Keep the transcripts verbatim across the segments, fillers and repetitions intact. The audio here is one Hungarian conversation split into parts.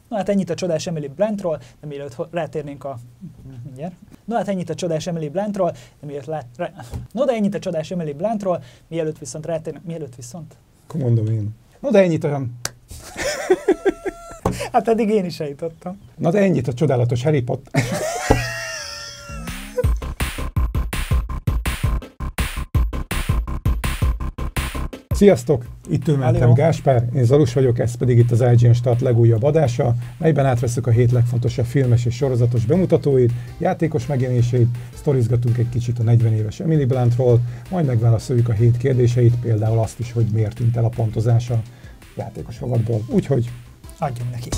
Na hát ennyit a csodás Emily Bluntról, de mielőtt rátérnénk a... Mindjárt. No hát ennyit a csodás Emily Bluntról, de mielőtt lát... No de ennyit a csodás Emily Bluntról, mielőtt viszont rátérnénk... Mielőtt viszont? Akkor mondom én. No de ennyit olyan... Hát eddig én is eljutottam. Na de ennyit a csodálatos Harry Potter... Sziasztok! Itt ül mellettem Gáspár, én Zalus vagyok, ez pedig itt az I G N Start legújabb adása, melyben átveszük a hét legfontosabb filmes és sorozatos bemutatóit, játékos megjelenéseit, sztorizgatunk egy kicsit a negyven éves Emily Bluntról, majd megválaszoljuk a hét kérdéseit, például azt is, hogy miért tűnt el a pontozás a játékos rovatból. Úgyhogy... adjunk neki!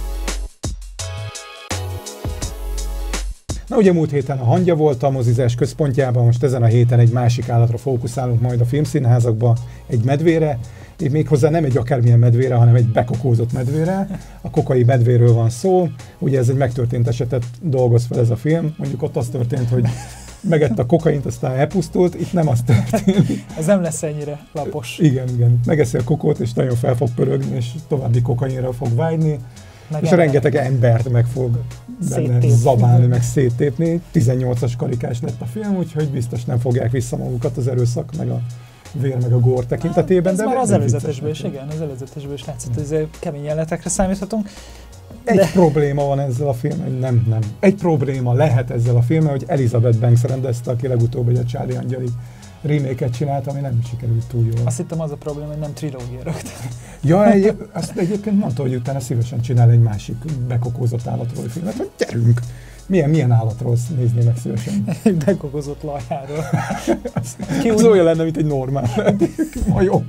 Na ugye múlt héten a hangya volt a mozizás központjában, most ezen a héten egy másik állatra fókuszálunk majd a filmszínházakba, egy medvére, így méghozzá nem egy akármilyen medvére, hanem egy bekokózott medvére. A kokai medvéről van szó, ugye ez egy megtörtént esetet dolgoz fel ez a film, mondjuk ott az történt, hogy megette a kokaint, aztán elpusztult, itt nem az történik. Ez nem lesz ennyire lapos. Igen, igen. Megeszi a kokót, és nagyon fel fog pörögni, és további kokainra fog vágyni. Meg és a rengeteg embert meg fog benne zabálni, meg széttépni. tizennyolcas karikás lett a film, úgyhogy biztos nem fogják vissza magukat az erőszak, meg a vér, meg a gór tekintetében. Ez de már az előzetesből is, igen, az előzetesből is látszott, hogy azért kemény jelenetekre számíthatunk. Egy de... probléma van ezzel a filmmel, nem, nem. Egy probléma lehet ezzel a filmmel, hogy Elizabeth Banks rendezte, aki legutóbb egy a Charlie Angyali remake-et csinált, ami nem sikerült túl jól. Azt hittem az a probléma, hogy nem trilógia rögtön. Ja, egy, azt egyébként mondta, hogy utána szívesen csinál egy másik bekokózott állatról filmet, hogy gyerünk! Milyen, milyen állatról nézné meg szívesen? Egy bekokózott lajháról. az az olyan lenne, mint egy normál majom.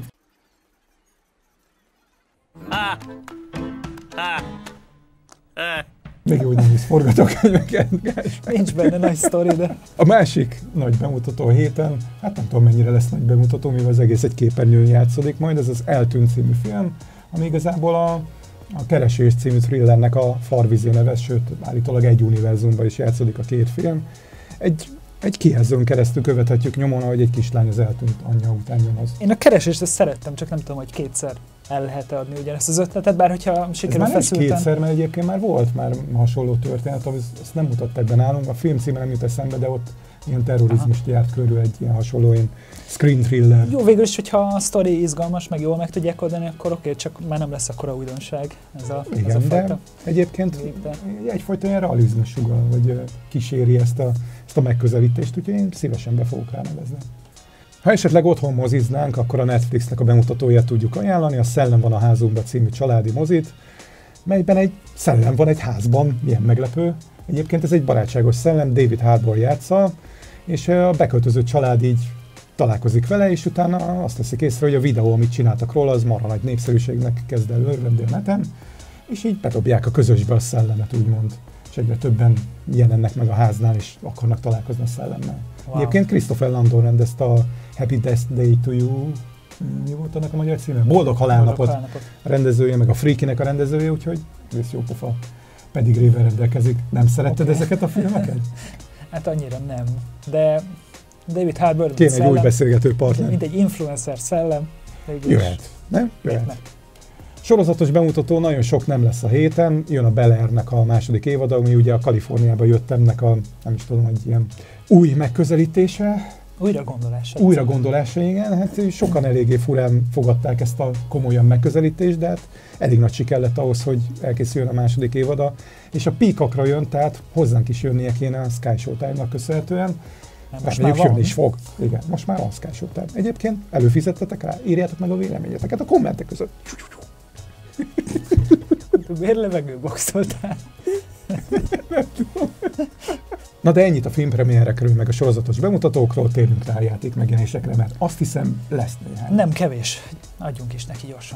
Még jó, hogy nem is forgatókönyveket. Nincs benne nagy sztori, de... A másik nagy bemutató a héten, hát nem tudom mennyire lesz nagy bemutató, mivel az egész egy képernyőn játszódik majd, ez az Eltűnt című film, ami igazából a, a Keresés című thrillernek a Farvízi neve, sőt, állítólag egy univerzumban is játszódik a két film. Egy, egy kijelzőn keresztül követhetjük nyomon, ahogy egy kislány az eltűnt anyja után nyomoz. Én a Keresést ezt szerettem, csak nem tudom, hogy kétszer el lehet adni ugyanezt az ötletet, bár hogyha sikerül feszülten... Ez már nem kétszer, mert egyébként már volt már hasonló történet, azt nem mutatták be nálunk, a film címe nem jut eszembe, de ott ilyen terrorizmust járt körül egy ilyen hasonló ilyen screen thriller. Jó, végül is, hogyha a sztori izgalmas, meg jól meg tudják oldani, akkor oké, csak már nem lesz akkora újdonság ez a, igen, ez a de fajta. egyébként egyfajta ilyen realizmus sugal, vagy kíséri ezt a, ezt a megközelítést, úgyhogy én szívesen be fogok rá nevezni. Ha esetleg otthon moziznánk, akkor a Netflixnek a bemutatóját tudjuk ajánlani, a Szellem van a házunkban című családi mozit, melyben egy szellem van egy házban, milyen meglepő. Egyébként ez egy barátságos szellem, David Harbour játsza, és a beköltöző család így találkozik vele, és utána azt veszik észre, hogy a videó, amit csináltak róla, az marha nagy népszerűségnek kezd el örvendni a neten, és így bedobják a közösbe a szellemet, úgymond. És egyre többen jelennek meg a háznál, és akarnak találkozni a szellemmel. Wow. Egyébként Christopher Landon rendezte a Happy Death Day to You, mi volt annak a magyar címe? Boldog halálnapot a rendezője, meg a Freaky-nek a rendezője, úgyhogy ez jó pofa pedigrével rendelkezik. Nem szeretted okay. ezeket a filmeket? Hát annyira nem, de David Harbour kéne egy új beszélgető partner. Mint egy influencer szellem. Jöhet, nem? Jöhet. Sorozatos bemutató nagyon sok nem lesz a héten, jön a Bel Air-nek a második évada, ami ugye a Kaliforniába jöttemnek a, nem is tudom, egy ilyen új megközelítése. Újra gondolása. Újra gondolása, igen. Hát sokan eléggé furán fogadták ezt a komolyan megközelítést, de hát elég nagy siker lett ahhoz, hogy elkészüljön a második évada. És a Peacockra jön, tehát hozzánk is jönnie kéne a Sky Showtime-nak köszönhetően. Most már jön is fog. Igen, most már van Sky Showtime. Egyébként előfizettetek rá, írjátok meg a véleményeteket a kommentek között. Miért levegőboxoltál? Nem tudom. Na de ennyit a filmpremierekről, meg a sorozatos bemutatókról, térjünk rá a játék megjelenésekre, mert azt hiszem lesz néhány. Nem kevés. Adjunk is neki gyorsan.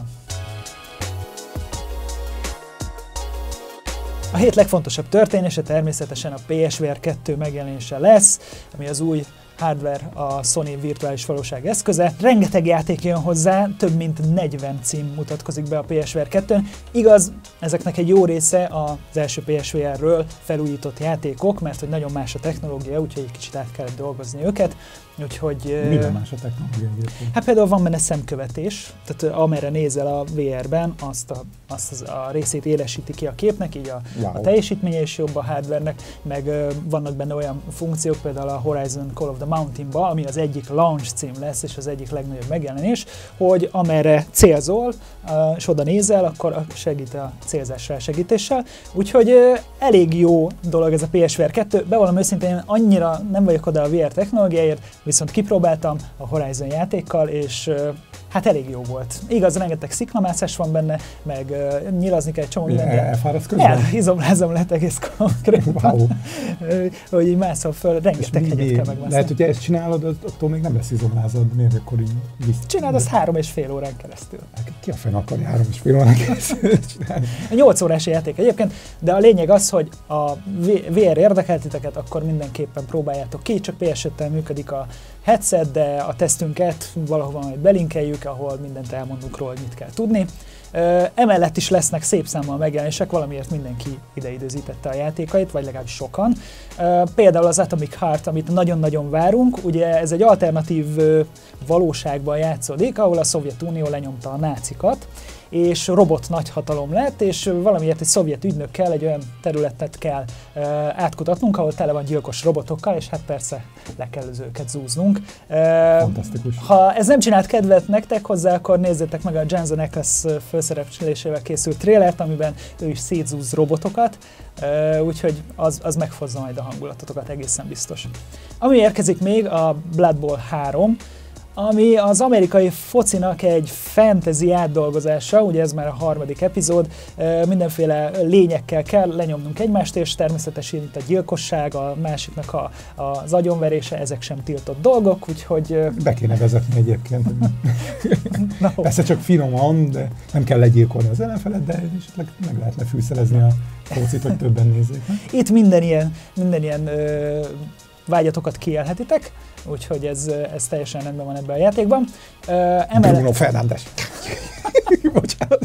A hét legfontosabb történése természetesen a P S V R kettő megjelenése lesz, ami az új hardware, a Sony virtuális valóság eszköze. Rengeteg játék jön hozzá, több mint negyven cím mutatkozik be a P S V R kettőn. Igaz, ezeknek egy jó része az első P S V R-ről felújított játékok, mert hogy nagyon más a technológia, úgyhogy egy kicsit át kellett dolgozni őket. Úgyhogy, minden más a technológia egyébként? Hát például van benne szemkövetés, tehát amerre nézel a vé er-ben, azt a, azt az, a részét élesíti ki a képnek, így a, wow. a teljesítménye is jobb a hardware-nek, meg uh, vannak benne olyan funkciók, például a Horizon Call of the Mountain-ba, ami az egyik launch cím lesz, és az egyik legnagyobb megjelenés, hogy amerre célzol, uh, és oda nézel, akkor segít a célzás segítéssel. Úgyhogy uh, elég jó dolog ez a pé es vé er kettő, bevallom őszintén, én annyira nem vagyok oda a vé er technológiáért, viszont kipróbáltam a Horizon játékkal, és uh, hát elég jó volt. Igaz, rengeteg sziklamászás van benne, meg uh, nyilazni kell egy csomó mindent. Elfáradsz közben? Elizomlázom lett egész konkrétan. Wow. Hogy így mászol föl, rengeteg hegyet kell megmászni. Lehet, hogy ezt csinálod, attól még nem lesz izomlázad, miért akkor így biztos? Csináld azt három és fél órán keresztül. Ki a fene akarja három és fél órán keresztül csinálni? nyolc órás játék egyébként, de a lényeg az, hogy a vé er érdekelt titeket, akkor mindenképpen próbáljátok ki, csak pé es öttel működik a headset, de a tesztünket valahova majd belinkeljük, ahol mindent elmondunk róla, hogy mit kell tudni. Uh, emellett is lesznek szép számmal megjelenések, valamiért mindenki ideidőzítette a játékait, vagy legalábbis sokan. Uh, például az Atomic Heart, amit nagyon-nagyon várunk, ugye ez egy alternatív uh, valóságban játszódik, ahol a Szovjetunió lenyomta a nácikat, és robot nagyhatalom lett, és valamiért egy szovjet ügynökkel egy olyan területet kell uh, átkutatnunk, ahol tele van gyilkos robotokkal, és hát persze le kell őket zúznunk. Uh, Fantasztikus. Ha ez nem csinált kedvet nektek hozzá, akkor nézzétek meg a Jensen Ackles főszereplésével készült trélert, amiben ő is szétzúz robotokat, uh, úgyhogy az, az megfozza majd a hangulatotokat, egészen biztos. Ami érkezik még, a Blood Bowl három, ami az amerikai focinak egy fantasy átdolgozása, ugye ez már a harmadik epizód, mindenféle lényekkel kell lenyomnunk egymást, és természetesen itt a gyilkosság, a másiknak a, az agyonverése, ezek sem tiltott dolgok, úgyhogy... Be kéne vezetni egyébként. No. Persze csak finoman, de nem kell legyilkolni az ellenfelet, de esetleg meg lehetne fűszelezni a focit, hogy többen nézzék. Itt minden ilyen, minden ilyen ö, vágyatokat kiélhetitek, úgyhogy ez, ez teljesen rendben van ebben a játékban. Uh, emellett... Bruno Fernandes. Bocsánat.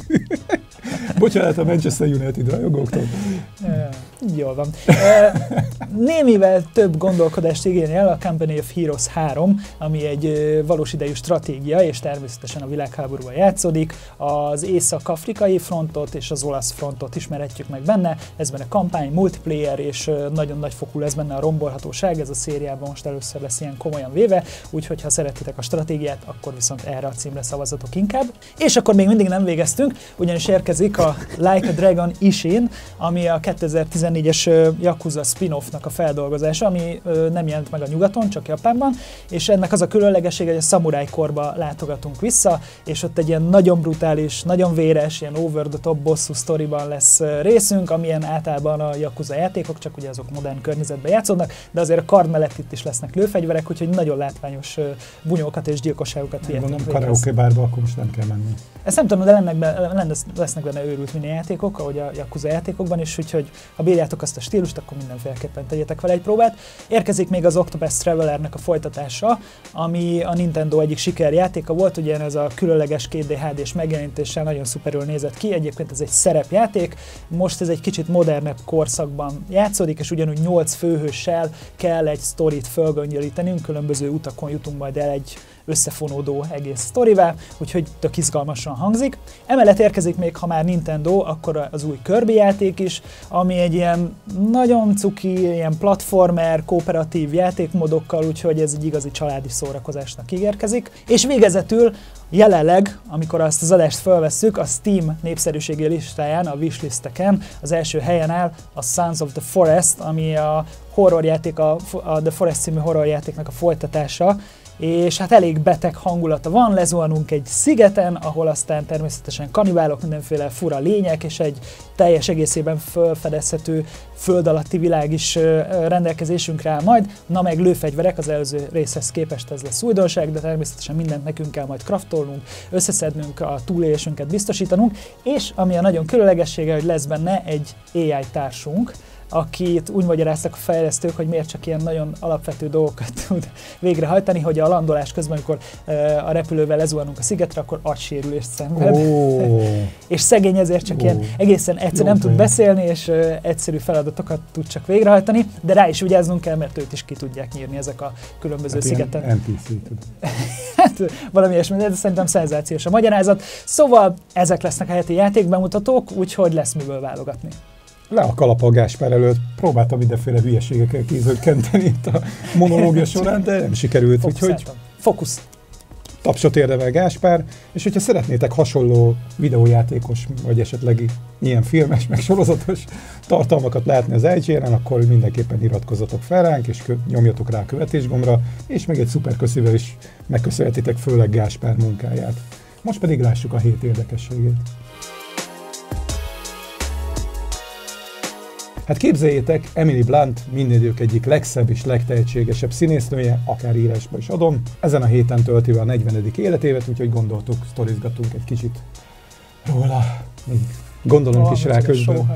Bocsánat a Manchester United rajongóktól. Uh, jól van. Uh, némivel több gondolkodást igényel a Company of Heroes három, ami egy uh, valós idejű stratégia, és természetesen a világháborúban játszódik. Az észak-afrikai frontot és az olasz frontot ismerhetjük meg benne. Ez benne kampány, multiplayer, és uh, nagyon nagyfokú lesz benne a rombolhatóság. Ez a szériában most először lesz ilyen komolyan véve, úgyhogy ha szeretitek a stratégiát, akkor viszont erre a címre szavazatok inkább. És akkor még mindig nem végeztünk, ugyanis érkezik a Like a Dragon Ishin, ami a kétezer-tizennégyes Yakuza spin-offnak a feldolgozása, ami nem jelent meg a nyugaton, csak Japánban, és ennek az a különlegessége, hogy a szamuráj korba látogatunk vissza, és ott egy ilyen nagyon brutális, nagyon véres, ilyen over-the-top bosszú sztoriban lesz részünk, amilyen általában a Yakuza játékok, csak ugye azok modern környezetben játszódnak, de azért a kard mellett itt is lesznek lőfegyverek, úgyhogy nagyon látványos bunyókat és gyilkosságokat vihetünk végez. Gondolom, karaoke bárba akkor most nem kell menni. Ezt nem tudom, de lennek benne, lesznek benne őrült mini játékok, ahogy a Yakuza játékokban is, úgyhogy ha bírjátok azt a stílust, akkor mindenféleképpen tegyetek vele egy próbát. Érkezik még az Octopath Travelernek a folytatása, ami a Nintendo egyik sikerjátéka volt, ugye ez a különleges két dé há dés megjelenítéssel nagyon szuperül nézett ki, egyébként ez egy szerepjáték, most ez egy kicsit modernebb korszakban játszódik, és ugyanúgy nyolc főhőssel kell egy sztorit fölgöngyölítenünk, különböző utakon jutunk majd el egy összefonódó egész sztorivá, úgyhogy tök izgalmasan hangzik. Emellett érkezik még, ha már Nintendo, akkor az új Kirby játék is, ami egy ilyen nagyon cuki, ilyen platformer, kooperatív játékmódokkal, úgyhogy ez egy igazi családi szórakozásnak ígérkezik. És végezetül jelenleg, amikor azt az adást felvesszük, a Steam népszerűségi listáján, a wishlisteken az első helyen áll a Sons of the Forest, ami a horrorjáték, a, a The Forest című horrorjátéknak a folytatása, és hát elég beteg hangulata van, lezuhanunk egy szigeten, ahol aztán természetesen kanibálok, mindenféle fura lények, és egy teljes egészében felfedezhető föld alatti világ is rendelkezésünkre áll majd, na meg lőfegyverek, az előző részhez képest ez lesz újdonság, de természetesen mindent nekünk kell majd craftolnunk, összeszednünk, a túlélésünket biztosítanunk, és ami a nagyon különlegessége, hogy lesz benne egy á i társunk, akit úgy magyaráztak a fejlesztők, hogy miért csak ilyen nagyon alapvető dolgokat tud végrehajtani, hogy a landolás közben, amikor uh, a repülővel lezuhanunk a szigetre, akkor agysérülést szenved. Oh. És szegény ezért csak oh. ilyen egészen egyszer nem tud beszélni, és uh, egyszerű feladatokat tud csak végrehajtani, de rá is vigyáznunk kell, mert őt is ki tudják nyírni ezek a különböző hát szigeten. en pé cé tud. Hát valami ilyesmi, de szerintem szenzációs a magyarázat. Szóval ezek lesznek a heti játékbemutatók, úgyhogy lesz miből válogatni. Le a kalap a Gáspár előtt. Próbáltam mindenféle hülyeségekkel kézőkenteni itt a monológia során, de nem sikerült. Úgyhogy fókusz. Tapsot érdemel Gáspár, és hogyha szeretnétek hasonló videójátékos, vagy esetleg ilyen filmes, meg sorozatos tartalmakat látni az i gé en, akkor mindenképpen iratkozzatok fel ránk, és nyomjatok rá a követésgombra, és még egy szuper köszivel is megköszönhetitek főleg Gáspár munkáját. Most pedig lássuk a hét érdekességét. Hát képzeljétek, Emily Blunt mindidők egyik legszebb és legtehetségesebb színésznője, akár írásba is adom. Ezen a héten tölti a negyvenedik életévet, úgyhogy gondoltuk, sztorizgatunk egy kicsit róla. Még gondolunk oh, is rá közben.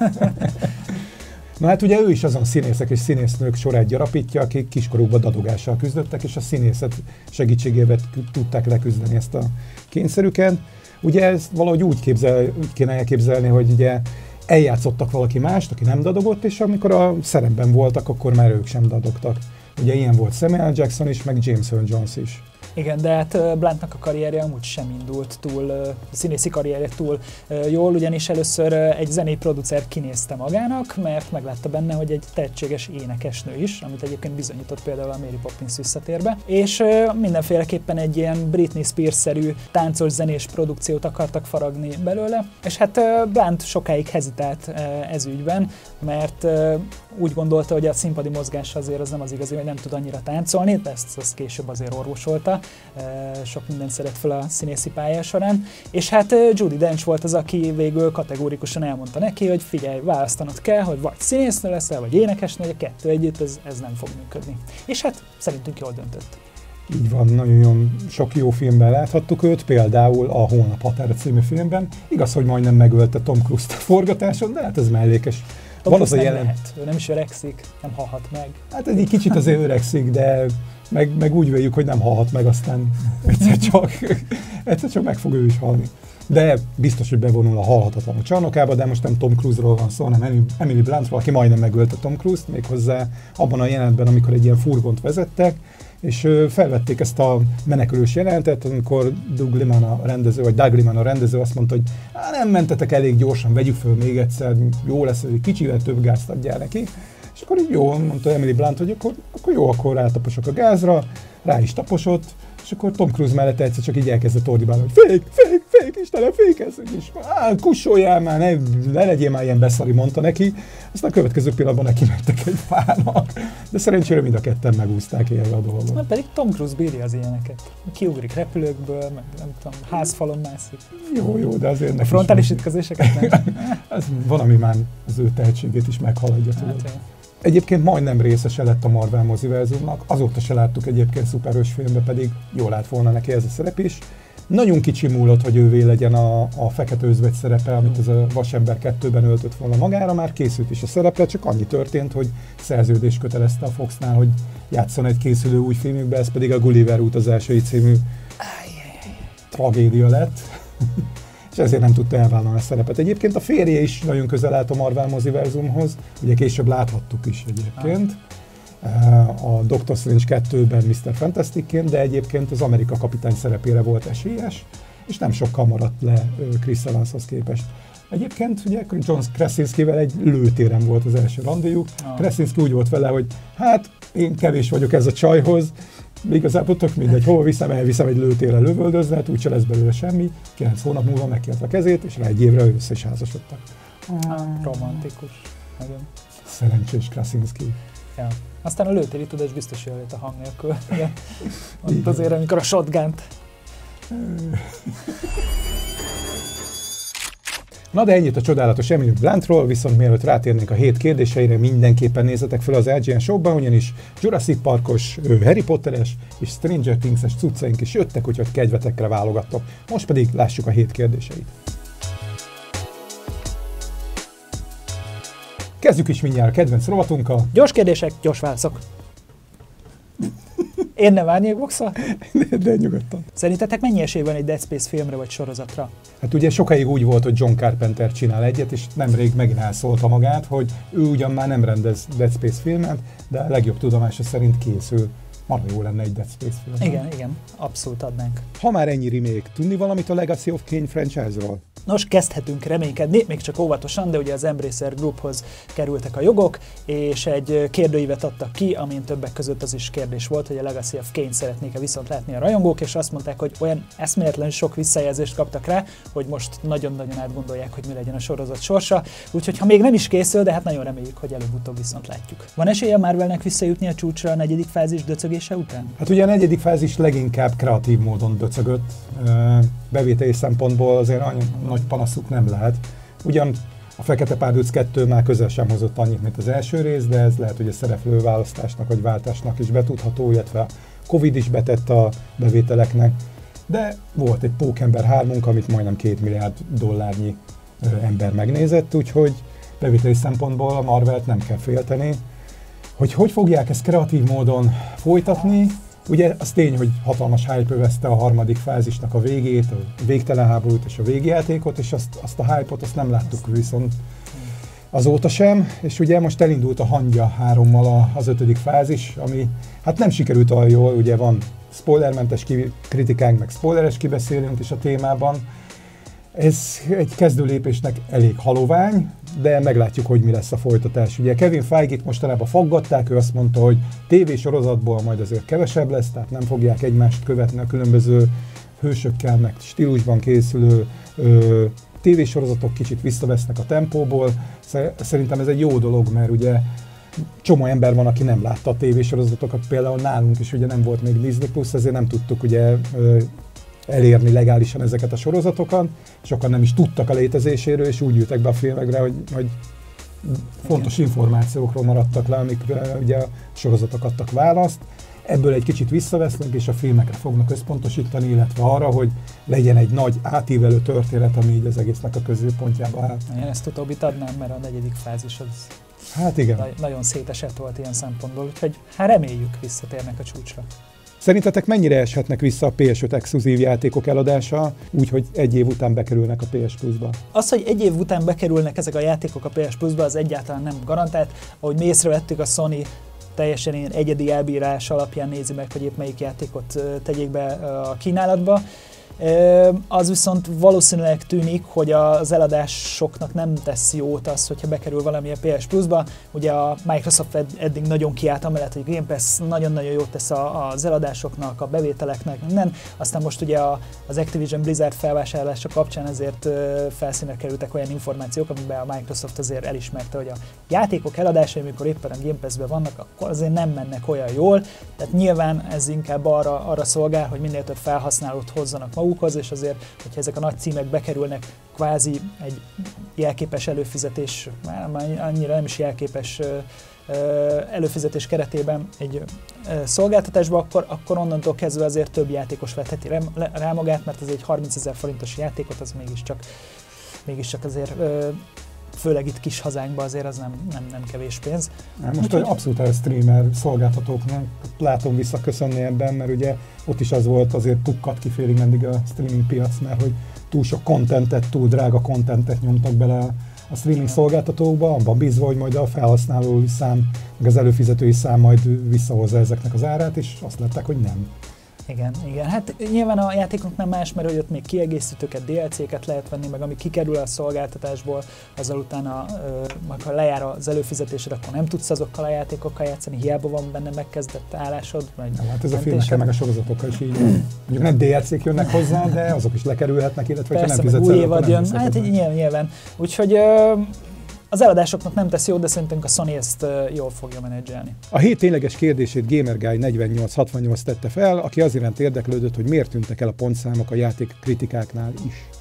Na hát ugye ő is azon színészek és színésznők sorát gyarapítja, akik kiskorukban dadogással küzdöttek, és a színészet segítségével tudták leküzdeni ezt a kényszerüket. Ugye ez valahogy úgy, képzel, úgy kéne elképzelni, hogy ugye eljátszottak valaki mást, aki nem dadogott, és amikor a szerepben voltak, akkor már ők sem dadogtak. Ugye ilyen volt Samuel Jackson is, meg James Earl Jones is. Igen, de hát Bluntnak a karrierje amúgy sem indult túl, a színészi karrierje túl jól, ugyanis először egy zenei producer kinézte magának, mert meglátta benne, hogy egy tehetséges énekesnő is, amit egyébként bizonyított például a Mary Poppins Visszatérbe, és mindenféleképpen egy ilyen Britney Spears-szerű táncos zenés produkciót akartak faragni belőle, és hát Blunt sokáig hezitált ez ügyben, mert úgy gondolta, hogy a színpadi mozgás azért az nem az igazi, hogy nem tud annyira táncolni, de ezt, ezt később azért orvosolta, sok mindent szedett fel a színészi pályá során, és hát Judi Dench volt az, aki végül kategórikusan elmondta neki, hogy figyelj, választanod kell, hogy vagy színésznő leszel, vagy énekesnő, hogy a kettő együtt ez, ez nem fog működni. És hát szerintünk jól döntött. Így van, nagyon sok jó filmben láthattuk őt, például a Holnap határa című filmben. Igaz, hogy majdnem megölte Tom Cruise-t a forgatáson, de hát ez mellékes. Tom van az a jelen... lehet, ő nem is öregszik, nem halhat meg. Hát egy kicsit azért öregszik, de meg, meg úgy véljük, hogy nem halhat meg, aztán egyszer csak, egyszer csak meg fog ő is halni. De biztos, hogy bevonul a halhatatlanok csarnokába, de most nem Tom Cruise-ról van szó, hanem Emily Bluntról, aki majdnem megölte Tom Cruise-t, méghozzá abban a jelenetben, amikor egy ilyen furgont vezettek, és felvették ezt a menekülős jelentet, amikor Doug Liman a rendező, vagy Doug Liman a rendező azt mondta, hogy nem mentetek elég gyorsan, vegyük föl még egyszer, jó lesz, hogy kicsivel több gázt adjál neki. És akkor így jó, mondta Emily Blunt, hogy akkor, akkor jó, akkor rátaposok a gázra, rá is taposott, és akkor Tom Cruise mellett egyszer csak így elkezdett ordibálni, hogy fék, fék, fék, Istenem, fékezz, és á, kussoljál már, ne, ne legyél már ilyen beszari, mondta neki. Aztán a következő pillanatban neki mentek egy fának, de szerencsére mind a ketten megúzták élve a dolgot. Na pedig Tom Cruise bírja az ilyeneket. Kiugrik repülőkből, meg nem tudom, házfalon mászik. Jó, jó, de azért... A frontális ütközéseket nem. Ez van, ami már az ő tehetségét is meghaladja. Hát, egyébként majdnem részese lett a Marvel moziverzumnak, azóta se láttuk egyébként szuperhős filmbe, pedig jól állt volna neki ez a szerep is. Nagyon kicsi múlott, hogy ővé legyen a, a fekete özvegy szerepe, amit az a Vasember kettőben öltött volna magára, már készült is a szerepre, csak annyi történt, hogy szerződés kötelezte a Foxnál, hogy játszon egy készülő új filmükbe, ez pedig a Gulliver utazásai című tragédia lett. És ezért nem tudta elvállalni a szerepet. Egyébként a férje is nagyon közel állt a Marvel moziverzumhoz, ugye később láthattuk is egyébként. A Doctor Strange kettőben miszter Fantastic-ként, de egyébként az Amerika kapitány szerepére volt esélyes, és nem sokkal maradt le Chris Evanshoz képest. Egyébként ugye John Krasinskivel egy lőtéren volt az első randéjuk. Ah. Krasinski úgy volt vele, hogy hát én kevés vagyok ez a csajhoz, igazából tök mindegy, hova viszem, elviszem egy lőtérre lövöldözni, hát úgyse lesz belőle semmi. Kilenc hónap múlva megkért a kezét, és rá egy évre össze is házasodtak. Ah, romantikus. Nagyon. Szerencsés Krasinski. Ja. Aztán a lőtéri tudás biztos jól jött a hang nélkül. Ott azért, amikor a shotgunt. Na de ennyit a csodálatos Emily Bluntról, viszont mielőtt rátérnénk a hét kérdéseire, mindenképpen nézzetek fel az i gé en Showban, ugyanis Jurassic Parkos, Harry Potteres és Stranger Things-es cuccaink is jöttek, úgyhogy kedvetekre válogattok. Most pedig lássuk a hét kérdéseit. Kezdjük is mindjárt a kedvenc rovatunkkal. Gyors kérdések, gyors válaszok. Én nem árnyékboxa? De, de nyugodtan. Szerintetek mennyi esély van egy Dead Space filmre vagy sorozatra? Hát ugye sokáig úgy volt, hogy John Carpenter csinál egyet, és nemrég megint elszólta magát, hogy ő ugyan már nem rendez Dead Space filmet, de a legjobb tudomása szerint készül. Marha jó lenne egy Dead Space film. Igen, igen, abszolút adnánk. Ha már ennyi remake, tudni valamit a Legacy of Kain franchise-ról? Nos, kezdhetünk reménykedni, még csak óvatosan, de ugye az Embracer Grouphoz kerültek a jogok, és egy kérdőívet adtak ki, amin többek között az is kérdés volt, hogy a Legacy of Kain szeretnék-e viszont látni a rajongók, és azt mondták, hogy olyan eszméletlen sok visszajelzést kaptak rá, hogy most nagyon-nagyon átgondolják, hogy mi legyen a sorozat sorsa. Úgyhogy ha még nem is készül, de hát nagyon reméljük, hogy előbb-utóbb viszont látjuk. Van esélye a Marvelnek visszajutni a csúcsra a negyedik fázis döcögése után? Hát ugye a negyedik fázis leginkább kreatív módon döcögött. Bevételi szempontból azért annyi nagy panaszuk nem lehet. Ugyan a Fekete Párduc kettő már közel sem hozott annyit, mint az első rész, de ez lehet, hogy a szereplő választásnak vagy váltásnak is betudható, illetve a Covid is betett a bevételeknek. De volt egy Pókember hármunk, amit majdnem két milliárd dollárnyi ember megnézett, úgyhogy bevételi szempontból a Marvelt nem kell félteni. Hogy hogy fogják ezt kreatív módon folytatni? Ugye az tény, hogy hatalmas hype övezte a harmadik fázisnak a végét, a végtelen háborút és a végjátékot, és azt, azt a hype-ot azt nem láttuk viszont azóta sem, és ugye most elindult a Hangya hárommal az ötödik fázis, ami hát nem sikerült olyan jól, ugye van spoilermentes kritikánk, meg spoileres kibeszélünk is a témában. Ez egy kezdő lépésnek elég halovány, de meglátjuk, hogy mi lesz a folytatás. Ugye Kevin Feige-t mostanában faggatták, ő azt mondta, hogy tévésorozatból majd azért kevesebb lesz, tehát nem fogják egymást követni a különböző hősökkel, meg stílusban készülő ö, tévésorozatok kicsit visszavesznek a tempóból. Szerintem ez egy jó dolog, mert ugye csomó ember van, aki nem látta a tévésorozatokat, például nálunk is ugye nem volt még Disney Plus, ezért nem tudtuk ugye ö, elérni legálisan ezeket a sorozatokat, sokan nem is tudtak a létezéséről, és úgy ültek be a filmekre, hogy, hogy fontos információkról maradtak le, amikre ugye a sorozatok adtak választ. Ebből egy kicsit visszaveszünk, és a filmekre fognak összpontosítani, illetve arra, hogy legyen egy nagy átívelő történet, ami így az egésznek a középpontjába áll. Én ezt utóbbit adnám, mert a negyedik fázis az hát igen. Na- nagyon szétesett volt ilyen szempontból, úgyhogy hát reméljük visszatérnek a csúcsra. Szerintetek mennyire eshetnek vissza a pé es öt exkluzív játékok eladása, úgyhogy egy év után bekerülnek a pé es Plus-ba? Az, hogy egy év után bekerülnek ezek a játékok a pé es Plus-ba, az egyáltalán nem garantált. Ahogy mi észrevettük, a Sony teljesen ilyen egyedi elbírás alapján nézi meg, hogy épp melyik játékot tegyék be a kínálatba. Az viszont valószínűleg tűnik, hogy az eladásoknak nem tesz jót az, hogyha bekerül valami a pé es Plus-ba. Ugye a Microsoft eddig nagyon kiállt amellett, hogy Game Pass nagyon-nagyon jót tesz az eladásoknak, a bevételeknek, minden. Aztán most ugye az Activision Blizzard felvásárlása kapcsán ezért felszínre kerültek olyan információk, amiben a Microsoft azért elismerte, hogy a játékok eladásai, amikor éppen a Game Pass-ben vannak, akkor azért nem mennek olyan jól. Tehát nyilván ez inkább arra, arra szolgál, hogy minél több felhasználót hozzanak magukhoz, és azért, hogyha ezek a nagy címek bekerülnek, kvázi egy jelképes előfizetés, annyira nem is jelképes előfizetés keretében egy szolgáltatásba, akkor, akkor onnantól kezdve azért több játékos vetheti rá magát, mert az egy harmincezer forintos játékot, az mégiscsak, mégiscsak azért főleg itt kis hazánkban azért az nem, nem, nem kevés pénz. Most Úgyhogy... abszolút a streamer szolgáltatóknak látom visszaköszönni ebben, mert ugye ott is az volt, azért tukkat ki félig meddig a streaming piac, mert hogy túl sok contentet, túl drága contentet nyomtak bele a streaming szolgáltatókba, abban bízva, hogy majd a felhasználói szám, meg az előfizetői szám majd visszahozza ezeknek az árát, és azt lettek, hogy nem. Igen, igen. Hát nyilván a játékok nem más, mert hogy ott még kiegészítőket, dé el cé-ket lehet venni, meg ami kikerül a szolgáltatásból, azzal utána, ö, ha lejár az előfizetésed, akkor nem tudsz azokkal a játékokkal játszani, hiába van benne megkezdett állásod. Vagy ja, hát ez a filmekkel meg a sorozatokkal is így. Mondjuk nem dé el cé-k jönnek hozzá, de azok is lekerülhetnek, illetve persze, ha nem fizetsz új el, évad jön. Hát így nyilván, nyilván. Úgyhogy ö, az eladásoknak nem tesz jót, de szerintem a Sony ezt uh, jól fogja menedzselni. A hét tényleges kérdését GamerGuy negyvennyolc hatvannyolc tette fel, aki az iránt érdeklődött, hogy miért tűntek el a pontszámok a játék kritikáknál is.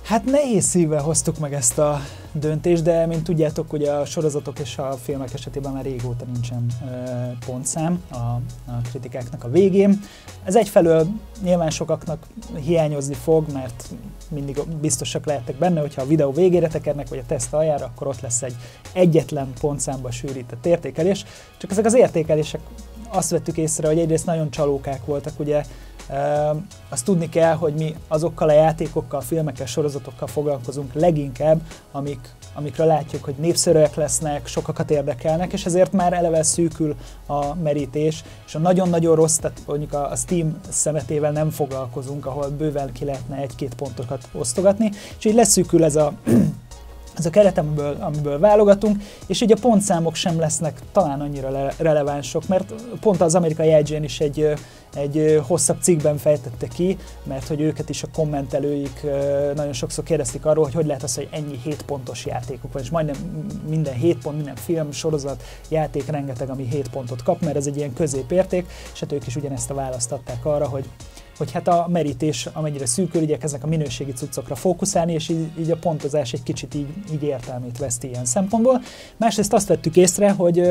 Hát nehéz szívvel hoztuk meg ezt a döntést, de mint tudjátok, ugye a sorozatok és a filmek esetében már régóta nincsen ö, pontszám a, a kritikáknak a végén. Ez egyfelől nyilván sokaknak hiányozni fog, mert mindig biztosak lehettek benne, hogyha a videó végére tekernek, vagy a teszt aljára, akkor ott lesz egy egyetlen pontszámba sűrített értékelés. Csak ezek az értékelések, azt vettük észre, hogy egyrészt nagyon csalókák voltak, ugye. Uh, azt tudni kell, hogy mi azokkal a játékokkal, filmekkel, sorozatokkal foglalkozunk leginkább, amik, amikről látjuk, hogy népszerűek lesznek, sokakat érdekelnek, és ezért már eleve szűkül a merítés, és a nagyon-nagyon rossz, tehát mondjuk a, a Steam szemetével nem foglalkozunk, ahol bőven ki lehetne egy-két pontokat osztogatni, és így leszűkül ez a ez a keret, amiből, amiből válogatunk, és így a pontszámok sem lesznek talán annyira le- relevánsok, mert pont az amerikai I G N is egy, egy hosszabb cikkben fejtette ki, mert hogy őket is a kommentelőik nagyon sokszor kérdezték arról, hogy hogy lehet az, hogy ennyi hét pontos játékok van, és majdnem minden hét pont, minden film, sorozat, játék rengeteg, ami hét pontot kap, mert ez egy ilyen középérték, és hát ők is ugyanezt a választ adták arra, hogy hogy hát a merítés, amennyire szűkül, igyekeznek a minőségi cuccokra fókuszálni, és így, így a pontozás egy kicsit így, így értelmét veszti ilyen szempontból. Másrészt azt vettük észre, hogy,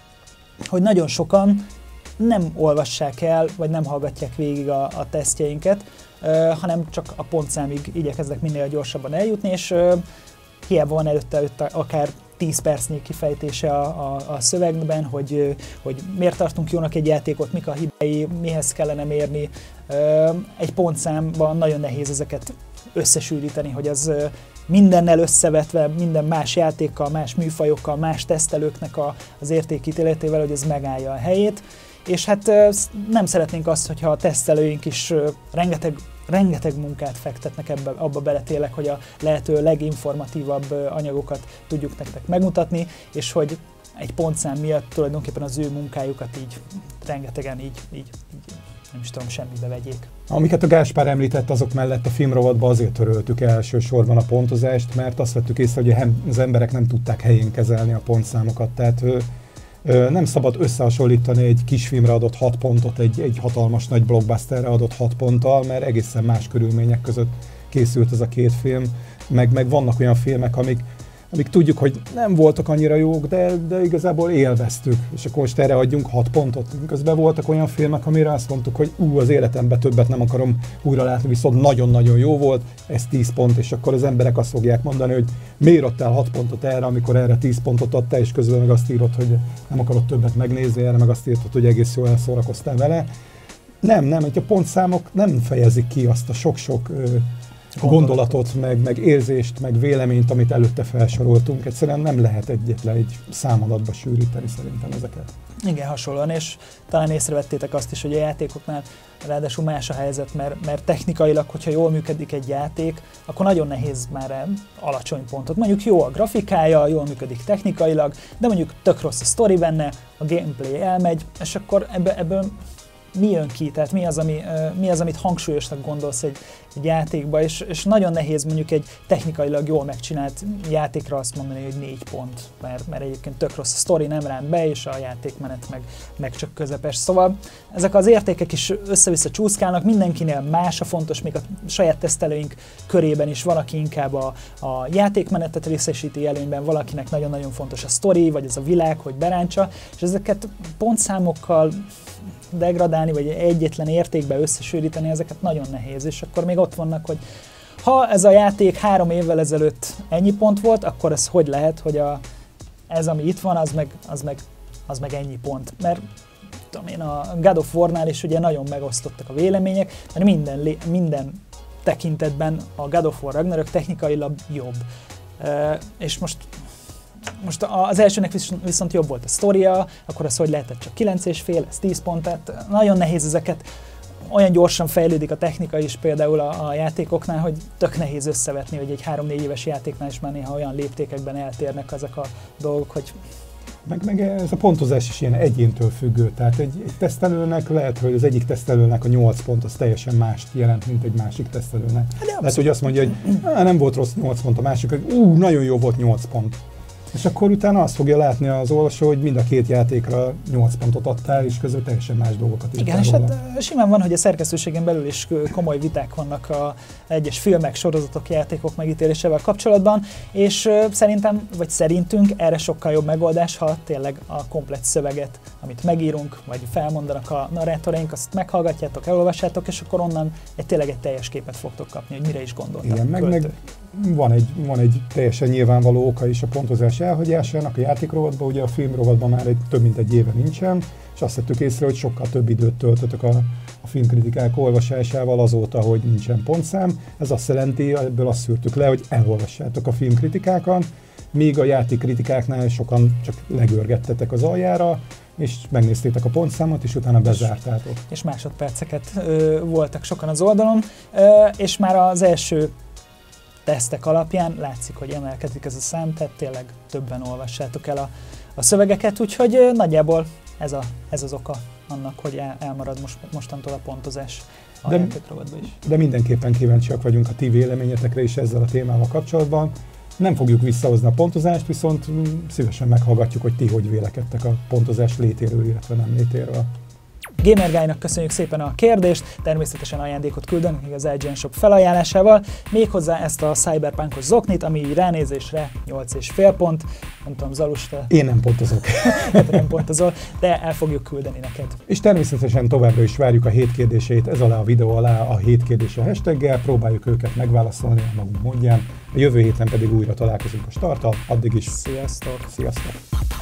hogy nagyon sokan nem olvassák el, vagy nem hallgatják végig a, a tesztjeinket, hanem csak a pontszámig igyekeznek minél gyorsabban eljutni, és hiába van előtte, előtte akár tíz percnyi kifejtése a, a, a szövegben, hogy, hogy miért tartunk jónak egy játékot, mik a hibái, mihez kellene mérni. Egy pontszámban nagyon nehéz ezeket összesűríteni, hogy az mindennel összevetve, minden más játékkal, más műfajokkal, más tesztelőknek a, az értékítéletével, hogy ez megállja a helyét. És hát nem szeretnénk azt, hogyha a tesztelőink is rengeteg rengeteg munkát fektetnek ebbe, abba bele tényleg, hogy a lehető leginformatívabb anyagokat tudjuk nektek megmutatni, és hogy egy pontszám miatt tulajdonképpen az ő munkájukat így rengetegen így, így, így nem is tudom, semmibe vegyék. Amiket a Gáspár említett, azok mellett a filmrovatban azért töröltük elsősorban a pontozást, mert azt vettük észre, hogy az emberek nem tudták helyén kezelni a pontszámokat, tehát nem szabad összehasonlítani egy kisfilmre adott hat pontot egy, egy hatalmas nagy blockbusterre adott hat ponttal, mert egészen más körülmények között készült ez a két film, meg, meg vannak olyan filmek, amik, amik tudjuk, hogy nem voltak annyira jók, de, de igazából élveztük, és akkor most erre adjunk hat pontot. Közben voltak olyan filmek, amire azt mondtuk, hogy ú, az életemben többet nem akarom újra látni, viszont nagyon-nagyon jó volt, ez tíz pont, és akkor az emberek azt fogják mondani, hogy miért adtál hat pontot erre, amikor erre tíz pontot adtál, és közben meg azt írod, hogy nem akarod többet megnézni, erre meg azt írtad, hogy egész jól elszórakoztál vele. Nem, nem, hogy a pontszámok nem fejezik ki azt a sok-sok gondolatot, meg, meg érzést, meg véleményt, amit előtte felsoroltunk. Egyszerűen nem lehet egyetlen egy számadatba sűríteni szerintem ezeket. Igen, hasonlóan, és talán észrevettétek azt is, hogy a játékoknál ráadásul más a helyzet, mert, mert technikailag, hogyha jól működik egy játék, akkor nagyon nehéz már alacsony pontot. Mondjuk jó a grafikája, jól működik technikailag, de mondjuk tök rossz a sztori benne, a gameplay elmegy, és akkor ebből, ebből mi jön ki, tehát mi az, ami, mi az amit hangsúlyosnak gondolsz egy, egy játékba, és, és nagyon nehéz mondjuk egy technikailag jól megcsinált játékra azt mondani, hogy négy pont, mert, mert egyébként tök rossz a sztori, nem rám be, és a játékmenet meg, meg csak közepes. Szóval ezek az értékek is össze-vissza csúszkálnak, mindenkinél más a fontos, még a saját tesztelőink körében is valaki inkább a, a játékmenetet részesíti előnyben, valakinek nagyon-nagyon fontos a sztori, vagy ez a világ, hogy berántsa, és ezeket pontszámokkal degradálni, vagy egyetlen értékbe összesűríteni, ezeket nagyon nehéz, és akkor még ott vannak, hogy ha ez a játék három évvel ezelőtt ennyi pont volt, akkor ez hogy lehet, hogy a, ez, ami itt van, az meg, az, meg, az meg ennyi pont. Mert tudom én, a God of War-nál is ugye nagyon megosztottak a vélemények, mert minden, minden tekintetben a God of War Ragnarök technikailag jobb. E, és most Most az elsőnek viszont jobb volt a sztoria, akkor az hogy lehetett csak kilenc és fél, ez tíz pont, tehát nagyon nehéz ezeket, olyan gyorsan fejlődik a technika is például a, a játékoknál, hogy tök nehéz összevetni, hogy egy három-négy éves játéknál is már néha olyan léptékekben eltérnek ezek a dolgok, hogy... Meg, meg ez a pontozás is ilyen egyéntől függő, tehát egy, egy tesztelőnek lehet, hogy az egyik tesztelőnek a nyolc pont az teljesen mást jelent, mint egy másik tesztelőnek. Hát lehet, hogy azt mondja, hogy nem volt rossz nyolc pont, a másik, hogy ú, nagyon jó volt nyolc pont. És akkor utána azt fogja látni az olvasó, hogy mind a két játékra nyolc pontot adtál, és közül teljesen más dolgokat is. Igen, és hát simán van, hogy a szerkesztőségen belül is komoly viták vannak a egyes filmek, sorozatok, játékok megítélésével kapcsolatban, és szerintem, vagy szerintünk erre sokkal jobb megoldás, ha tényleg a komplett szöveget, amit megírunk, vagy felmondanak a narrátoraink, azt meghallgatjátok, elolvassátok, és akkor onnan egy tényleg egy teljes képet fogtok kapni, hogy mire is gondoltak. Igen, meg, meg van, egy, van egy teljesen nyilvánvaló oka is a pontozás elhagyásának a játékrovatban, ugye a filmrovatban már egy, több mint egy éve nincsen, és azt vettük észre, hogy sokkal több időt töltötök a, a filmkritikák olvasásával azóta, hogy nincsen pontszám. Ez azt jelenti, ebből azt szűrtük le, hogy elolvassátok a filmkritikákat, míg a játékkritikáknál sokan csak legörgettetek az aljára, és megnéztétek a pontszámot, és utána bezártátok. És másodperceket ö, voltak sokan az oldalon, ö, és már az első tesztek alapján látszik, hogy emelkedik ez a szám, tehát tényleg többen olvassátok el a, a szövegeket, úgyhogy ö, nagyjából ez, a, ez az oka annak, hogy el, elmarad most, mostantól a pontozás a de, játékrovatban is. De mindenképpen kíváncsiak vagyunk a ti véleményetekre is ezzel a témával kapcsolatban. Nem fogjuk visszahozni a pontozást, viszont szívesen meghallgatjuk, hogy ti hogy vélekedtek a pontozás létéről, illetve nem létéről. GamerGuy-nak köszönjük szépen a kérdést, természetesen ajándékot küldünk az I G N Shop felajánlásával, méghozzá ezt a Cyberpunkos zoknit, ami ránézésre nyolc és fél pont, nem tudom, Zalus, te... Én nem pontozok. nem pontozol, de el fogjuk küldeni neked. És természetesen továbbra is várjuk a hét kérdését, ez alá a videó alá a hét kérdése hashtaggel, próbáljuk őket megválaszolni a magunk módján, a jövő héten pedig újra találkozunk a starttal, addig is Sziasztok! Sziasztok!